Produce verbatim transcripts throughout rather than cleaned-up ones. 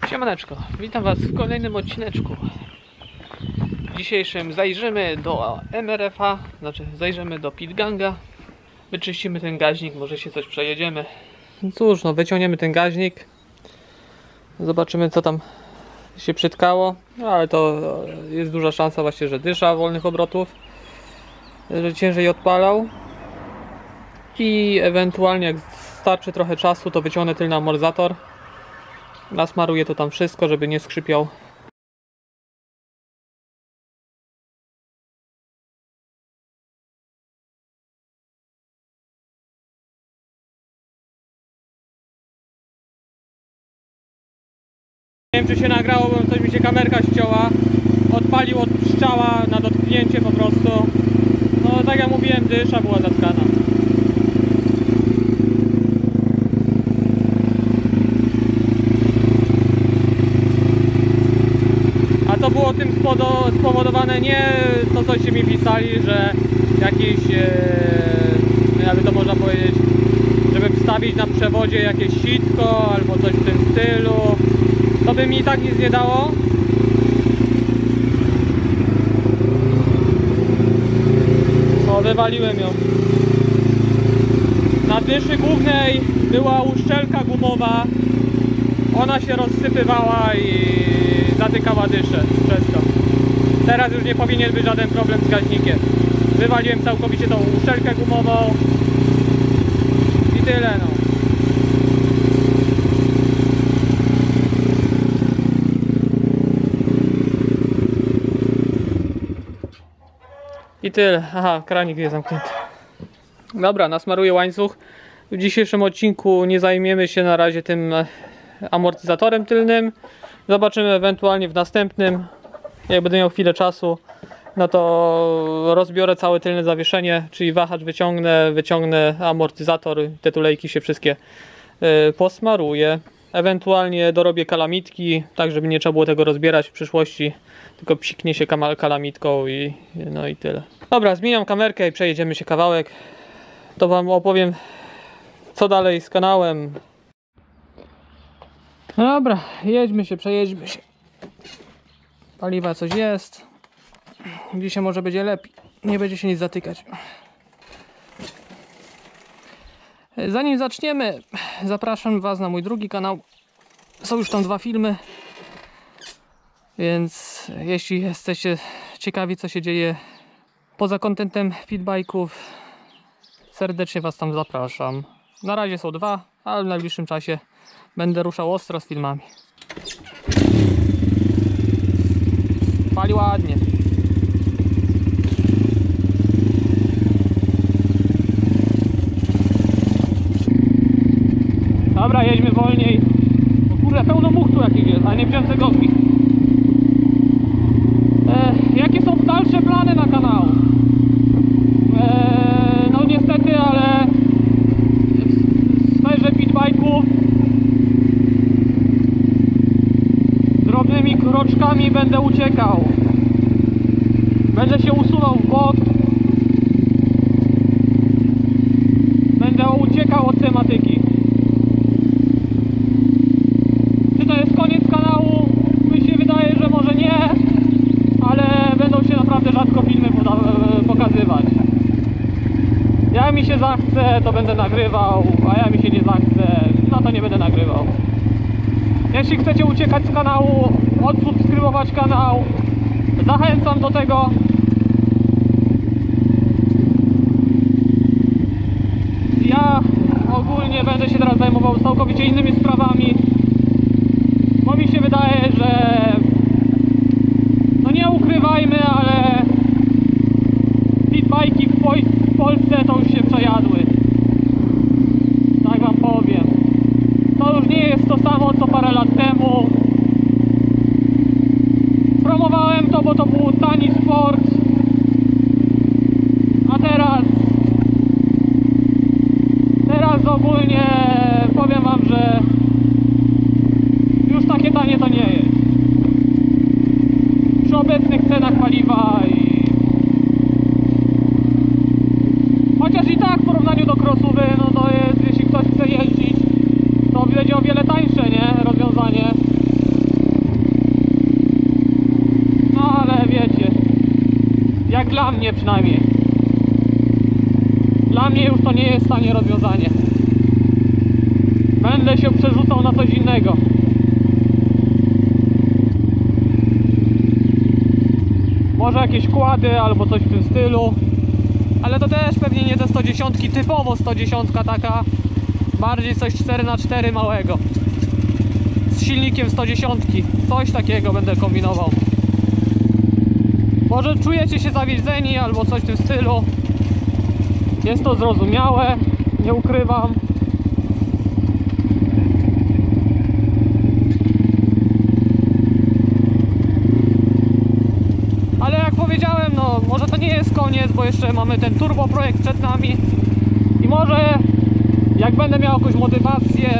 Siemaneczko, witam was w kolejnym odcineczku. W dzisiejszym zajrzymy do M R F a, znaczy zajrzymy do Pitganga. Wyczyścimy ten gaźnik, może się coś przejedziemy. No cóż, no wyciągniemy ten gaźnik. Zobaczymy, co tam się przytkało. No, ale to jest duża szansa właśnie, że dysza wolnych obrotów, że ciężej odpalał. I ewentualnie jak starczy trochę czasu, to wyciągnę tylny amortyzator. Nasmaruję to tam wszystko, żeby nie skrzypiał. Nie wiem, czy się nagrało, bo coś mi się kamerka ścięła. Odpalił od strzała na dotknięcie po prostu. No tak jak mówiłem, dysza była zatkana. A co było tym spowodowane? Nie to, coście mi pisali, że jakiś, e, jakby to można powiedzieć, żeby wstawić na przewodzie jakieś sitko albo coś w tym stylu. To by mi i tak nic nie dało. O, wywaliłem ją. Na dyszy głównej była uszczelka gumowa. Ona się rozsypywała i zatykała dyszę przez to. Teraz już nie powinien być żaden problem z gaźnikiem. Wywaliłem całkowicie tą uszczelkę gumową i tyle, no. I tyle. Aha, kranik jest zamknięty. Dobra, nasmaruję łańcuch. W dzisiejszym odcinku nie zajmiemy się na razie tym amortyzatorem tylnym. Zobaczymy ewentualnie w następnym. Jak będę miał chwilę czasu, no to rozbiorę całe tylne zawieszenie, czyli wahacz wyciągnę, wyciągnę amortyzator, te tulejki się wszystkie yy, posmaruję. Ewentualnie dorobię kalamitki, tak żeby nie trzeba było tego rozbierać w przyszłości, tylko psiknie się kalamitką i no i tyle. Dobra, zmieniam kamerkę i przejedziemy się kawałek. To wam opowiem, co dalej z kanałem. Dobra, jedźmy się, przejedźmy się. Paliwa coś jest. Dzisiaj może będzie lepiej. Nie będzie się nic zatykać. Zanim zaczniemy, zapraszam was na mój drugi kanał. Są już tam dwa filmy. Więc jeśli jesteście ciekawi, co się dzieje poza kontentem Pitbike'ów, serdecznie was tam zapraszam. Na razie są dwa, ale w najbliższym czasie będę ruszał ostro z filmami. Pali ładnie. Dobra, jedźmy wolniej. O kurde, pełno much tu jakiś jest, a nie wziąłem cegowki. E, jakie są dalsze plany na kanał? E, no niestety, ale w sferze Pitbike'ów drobnymi kroczkami będę uciekał. Będę się usuwał w bok. Będę uciekał od tematyki. Czy to jest koniec kanału? Mi się wydaje, że może nie, ale będą się naprawdę rzadko filmy pokazywać. Jak mi się zachce, to będę nagrywał, a jak mi się nie zachce, no to nie będę nagrywał. Jeśli chcecie uciekać z kanału, odsubskrybować kanał, zachęcam do tego. Ja ogólnie będę się teraz zajmował całkowicie innymi sprawami, bo mi się wydaje, że no nie ukrywajmy, ale pitbike'i w, Pol w Polsce to już się przejadły. Tak wam powiem. To już nie jest to samo co parę lat temu. Promowałem to, bo to był tani sport. A teraz Teraz ogólnie powiem wam, że już takie tanie to nie jest. Przy obecnych cenach paliwa i chociaż i tak w porównaniu do crossowy, no to jest, jeśli ktoś chce jeździć, to będzie o wiele tańsze, nie? Rozwiązanie. jak dla mnie przynajmniej. Dla mnie już to nie jest tanie rozwiązanie. Będę się przerzucał na coś innego. Może jakieś kłady albo coś w tym stylu. Ale to też pewnie nie te sto dziesięć, typowo sto dziesięć taka. Bardziej coś cztery na cztery małego. Z silnikiem sto dziesięć. Coś takiego będę kombinował. Może czujecie się zawiedzeni albo coś w tym stylu. Jest to zrozumiałe, nie ukrywam. Ale jak powiedziałem, no może to nie jest koniec, bo jeszcze mamy ten turbo projekt przed nami. I może jak będę miał jakąś motywację,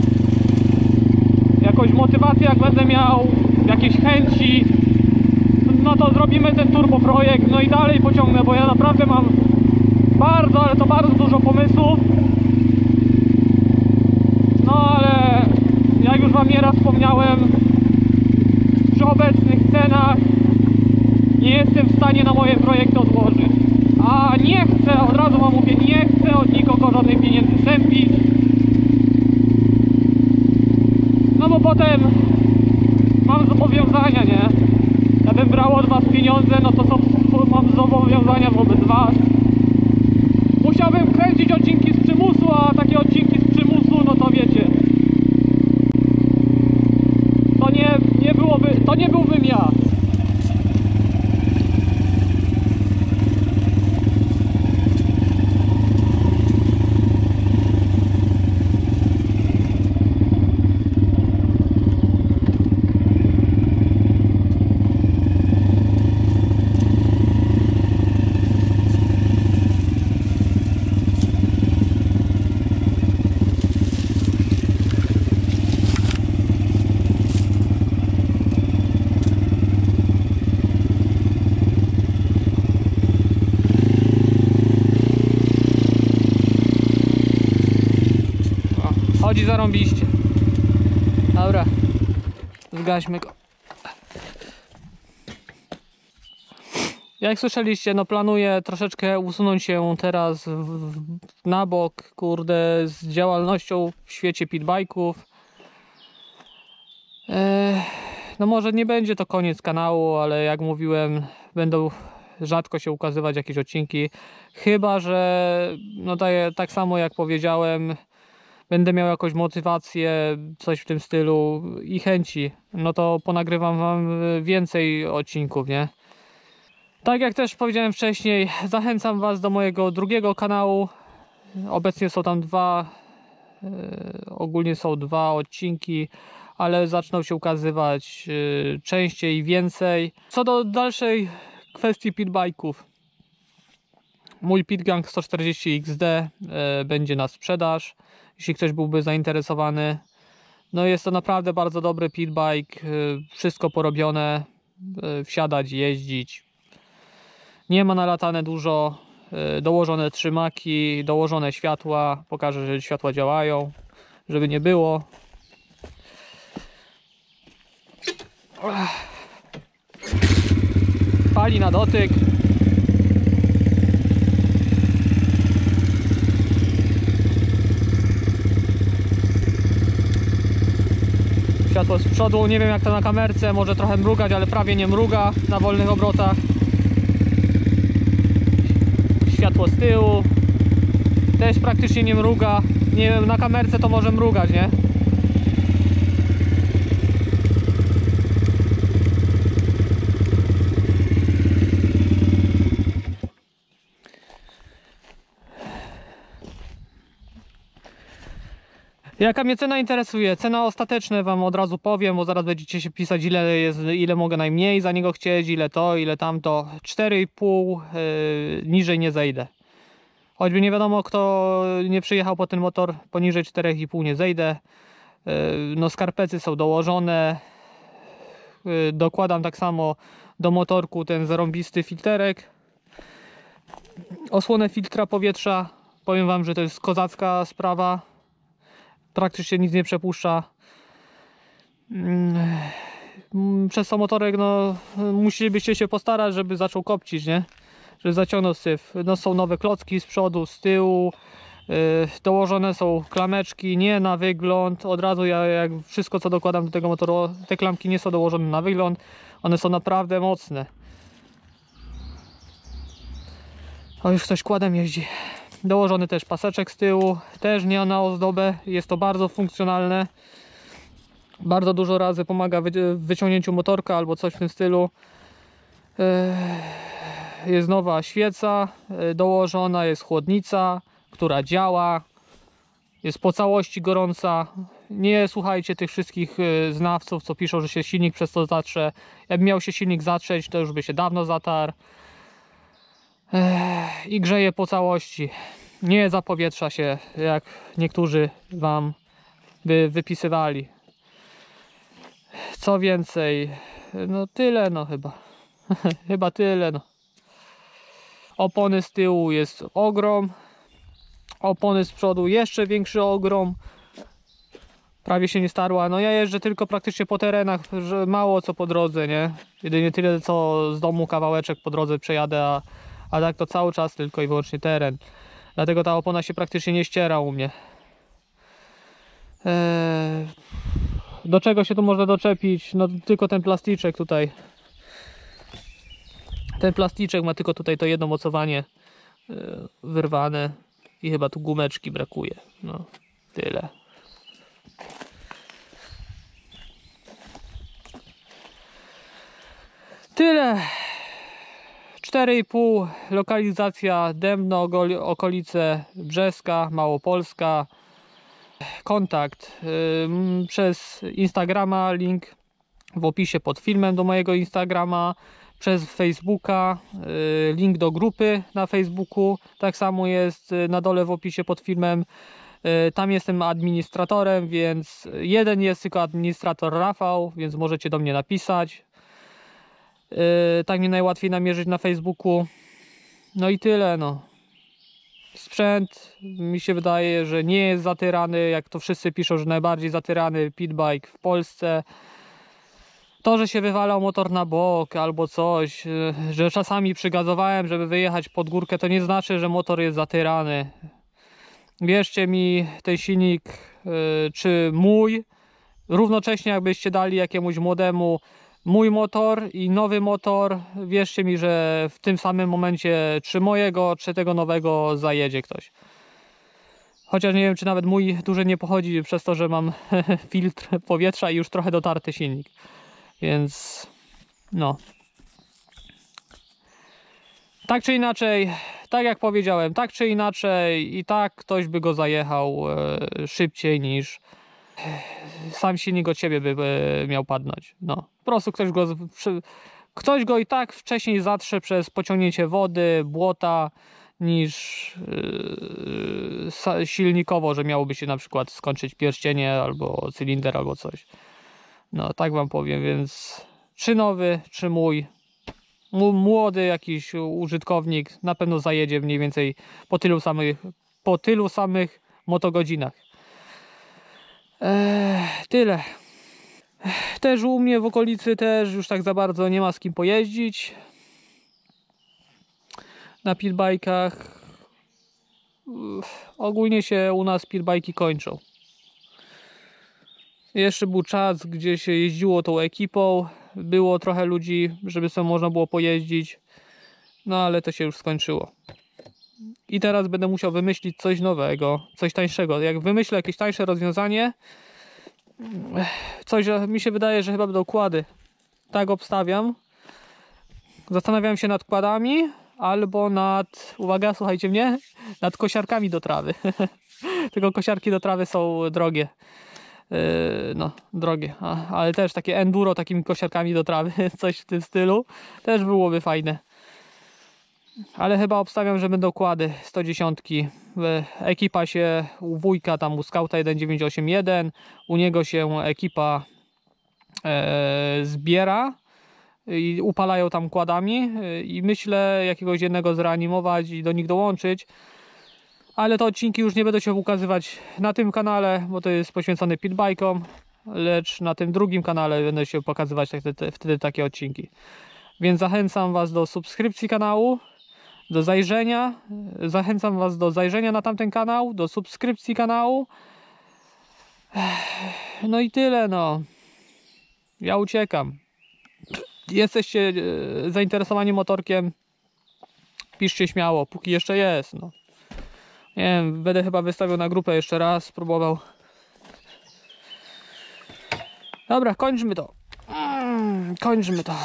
jakąś motywację, jak będę miał jakieś chęci, no to zrobimy ten turbo projekt, no i dalej pociągnę, bo ja naprawdę mam bardzo, ale to bardzo dużo pomysłów. No ale jak już wam nieraz wspomniałem, przy obecnych cenach nie jestem w stanie na moje projekty odłożyć. A nie chcę, od razu wam mówię, nie chcę od nikogo żadnych pieniędzy sępić. No bo potem mam zobowiązania, nie? Jakbym brał od was pieniądze, no to są, mam zobowiązania wobec was. Musiałbym kręcić odcinki z przymusu, a takie odcinki z przymusu, no to wiecie, to nie, nie byłoby, to nie byłbym ja. Chodzi zarąbiście. Dobra, zgaśmy go. Jak słyszeliście, no planuję troszeczkę usunąć się teraz w, w, na bok, kurde, z działalnością w świecie pitbike'ów. Eee, no może nie będzie to koniec kanału, ale jak mówiłem, będą rzadko się ukazywać jakieś odcinki. Chyba że, no tak, tak samo jak powiedziałem, będę miał jakąś motywację, coś w tym stylu i chęci, no to ponagrywam wam więcej odcinków, nie? Tak jak też powiedziałem wcześniej, zachęcam was do mojego drugiego kanału. Obecnie są tam dwa, yy, ogólnie są dwa odcinki, ale zaczną się ukazywać yy, częściej i więcej. Co do dalszej kwestii pitbike'ów, mój Pitgang sto czterdzieści X D yy, będzie na sprzedaż, jeśli ktoś byłby zainteresowany. No jest to naprawdę bardzo dobry pitbike, wszystko porobione, wsiadać, jeździć. Nie ma nalatane dużo, dołożone trzymaki, dołożone światła, pokażę, że światła działają, żeby nie było. Pali na dotyk. Światło z przodu, nie wiem jak to na kamerce, może trochę mrugać, ale prawie nie mruga na wolnych obrotach. Światło z tyłu też praktycznie nie mruga. Nie wiem, na kamerce to może mrugać, nie? Jaka mnie cena interesuje? Cena ostateczna wam od razu powiem, bo zaraz będziecie się pisać, ile jest, ile mogę najmniej za niego chcieć, ile to, ile tamto. cztery i pół, yy, niżej nie zejdę. Choćby nie wiadomo kto nie przyjechał po ten motor, poniżej cztery i pół nie zejdę. Yy, no skarpecy są dołożone. Yy, dokładam tak samo do motorku ten zarąbisty filterek. Osłonę filtra powietrza. Powiem wam, że to jest kozacka sprawa. Praktycznie nic nie przepuszcza. Przez to motorek, no musielibyście się postarać, żeby zaczął kopcić, nie? że zaciągnął syf. No, są nowe klocki z przodu, z tyłu, yy, dołożone są klameczki, nie na wygląd. Od razu ja jak wszystko co dokładam do tego motoru, te klamki nie są dołożone na wygląd, one są naprawdę mocne. O, już ktoś kładem jeździ. Dołożony też paseczek z tyłu, też nie na ozdobę, jest to bardzo funkcjonalne. Bardzo dużo razy pomaga w wyciągnięciu motorka albo coś w tym stylu. Jest nowa świeca dołożona, jest chłodnica, która działa. Jest po całości gorąca. Nie słuchajcie tych wszystkich znawców, co piszą, że się silnik przez to zatrze. Jakby miał się silnik zatrzeć, to już by się dawno zatarł. I grzeje po całości. Nie zapowietrza się, jak niektórzy wam by wypisywali. Co więcej, no tyle no chyba. Chyba tyle no. Opony z tyłu jest ogrom. Opony z przodu jeszcze większy ogrom. Prawie się nie starła. No ja jeżdżę tylko praktycznie po terenach, że mało co po drodze, nie? Jedynie tyle co z domu kawałeczek po drodze przejadę, a, a tak to cały czas tylko i wyłącznie teren. Dlatego ta opona się praktycznie nie ściera u mnie. Eee... Do czego się tu można doczepić? No tylko ten plasticzek tutaj. Ten plasticzek ma tylko tutaj to jedno mocowanie yy, wyrwane i chyba tu gumeczki brakuje. No tyle. Tyle. cztery i pół, lokalizacja Dębno, okolice Brzeska, Małopolska. Kontakt yy, przez Instagrama, link w opisie pod filmem do mojego Instagrama, przez Facebooka, yy, link do grupy na Facebooku, tak samo jest na dole w opisie pod filmem. Yy, tam jestem administratorem, więc jeden jest tylko administrator Rafał, więc możecie do mnie napisać. Yy, tak mi najłatwiej namierzyć na Facebooku. No i tyle no. Sprzęt mi się wydaje, że nie jest zatyrany, jak to wszyscy piszą, że najbardziej zatyrany pitbike w Polsce. To, że się wywalał motor na bok albo coś, że czasami przygazowałem, żeby wyjechać pod górkę, to nie znaczy, że motor jest zatyrany. Wierzcie mi, ten silnik, czy mój, równocześnie jakbyście dali jakiemuś młodemu mój motor i nowy motor, wierzcie mi, że w tym samym momencie czy mojego, czy tego nowego zajedzie ktoś. Chociaż nie wiem, czy nawet mój duży nie pochodzi przez to, że mam filtr powietrza i już trochę dotarty silnik. Więc no. Tak czy inaczej, tak jak powiedziałem, tak czy inaczej i tak ktoś by go zajechał e, szybciej niż sam silnik od siebie by miał padnąć. No, po prostu ktoś go, ktoś go i tak wcześniej zatrze przez pociągnięcie wody, błota, niż yy, silnikowo, że miałoby się na przykład skończyć pierścienie albo cylinder albo coś. No, tak wam powiem, więc czy nowy, czy mój, młody jakiś użytkownik na pewno zajedzie mniej więcej po tylu samych, po tylu samych motogodzinach. Eee, tyle. Też u mnie w okolicy też już tak za bardzo nie ma z kim pojeździć na pitbajkach. Ogólnie się u nas pitbajki kończą. Jeszcze był czas, gdzie się jeździło tą ekipą, było trochę ludzi, żeby sobie można było pojeździć, no ale to się już skończyło. I teraz będę musiał wymyślić coś nowego, coś tańszego. Jak wymyślę jakieś tańsze rozwiązanie, coś mi się wydaje, że chyba będą kłady. Tak obstawiam. Zastanawiam się nad kładami albo nad, uwaga, słuchajcie mnie, nad kosiarkami do trawy. Tylko kosiarki do trawy są drogie. Yy, no, drogie, A, ale też takie enduro takimi kosiarkami do trawy, coś w tym stylu, też byłoby fajne. Ale chyba obstawiam, że będą kłady sto dziesięć. Ekipa się u wujka, tam u Skauta jeden dziewięć osiem jeden, u niego się ekipa e, zbiera i upalają tam kładami i myślę jakiegoś jednego zreanimować i do nich dołączyć. Ale te odcinki już nie będą się ukazywać na tym kanale, bo to jest poświęcone pitbajkom, lecz na tym drugim kanale będą się pokazywać wtedy, wtedy takie odcinki. Więc zachęcam was do subskrypcji kanału, do zajrzenia. Zachęcam Was do zajrzenia na tamten kanał, do subskrypcji kanału. No i tyle, no. Ja uciekam. Jesteście zainteresowani motorkiem? Piszcie śmiało, póki jeszcze jest, no. Nie wiem, będę chyba wystawiał na grupę jeszcze raz, spróbował. Dobra, kończmy to. Mm, kończmy to.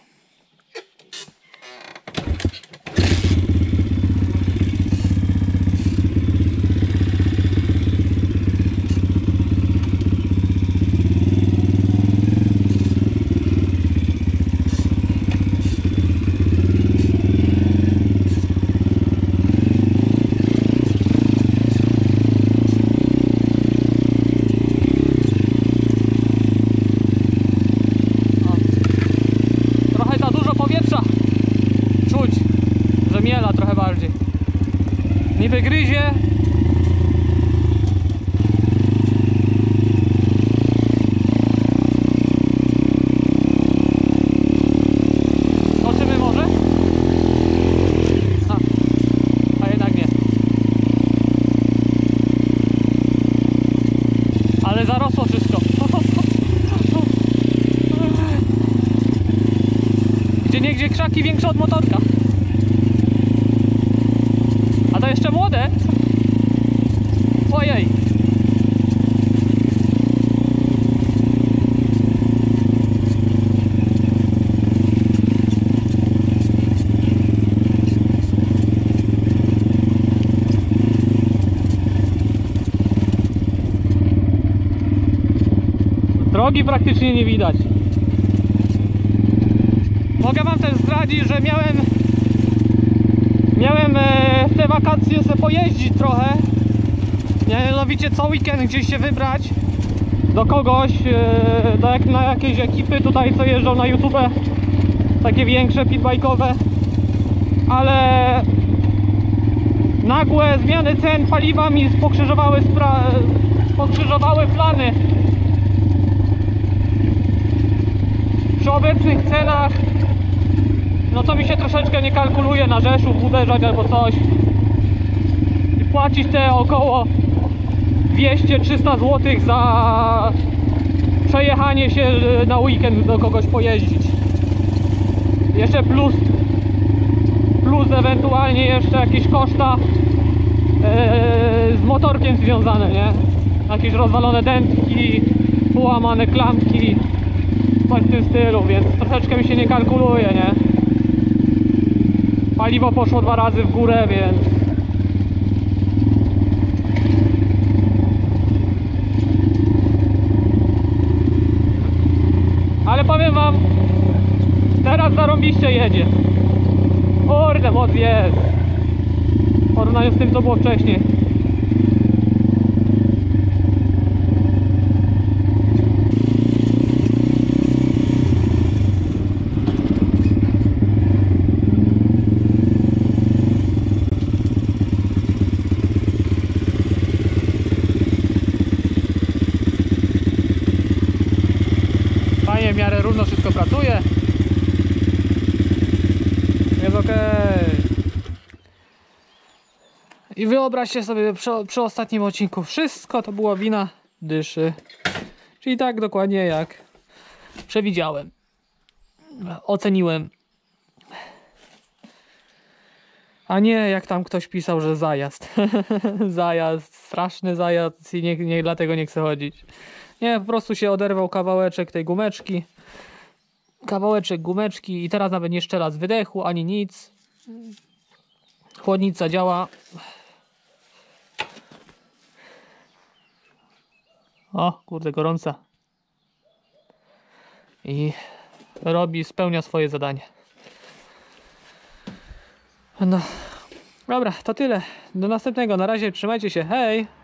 Niby gryzie. Zobaczymy może? A, a jednak nie. Ale zarosło wszystko. Gdzie niegdzie krzaki większe od motorka. A to jeszcze młode? Ojej. Drogi praktycznie nie widać. Mogę Wam też zdradzić, że miałem Miałem w te wakacje sobie pojeździć trochę. Mianowicie co weekend gdzieś się wybrać do kogoś, do jak, na jakieś ekipy tutaj co jeżdżą na YouTube, takie większe pitbike'owe, ale nagłe zmiany cen paliwa mi pokrzyżowały, pokrzyżowały plany. Przy obecnych cenach no to mi się troszeczkę nie kalkuluje na Rzeszów uderzać albo coś i płacić te około dwieście trzysta złotych za przejechanie się na weekend, do kogoś pojeździć. Jeszcze plus plus ewentualnie jeszcze jakieś koszta yy, z motorkiem związane, nie? Jakieś rozwalone dętki, połamane klamki, coś w tym stylu, więc troszeczkę mi się nie kalkuluje, nie? Paliwo poszło dwa razy w górę, więc ale powiem Wam, teraz zarąbiście jedzie. Kurde, moc jest w porównaniu z tym, co było wcześniej. W miarę równo wszystko pracuje. Jest ok. I wyobraźcie sobie, przy, przy ostatnim odcinku wszystko to była wina dyszy. Czyli tak dokładnie jak przewidziałem. Oceniłem. A nie jak tam ktoś pisał, że zajazd. Zajazd, straszny zajazd i nie, nie dlatego nie chcę chodzić. Nie, po prostu się oderwał kawałeczek tej gumeczki. Kawałeczek gumeczki i teraz nawet nie szczela z wydechu, ani nic. Chłodnica działa. O, kurde, gorąca. I robi, spełnia swoje zadanie. No, dobra, to tyle. Do następnego. Na razie, trzymajcie się. Hej!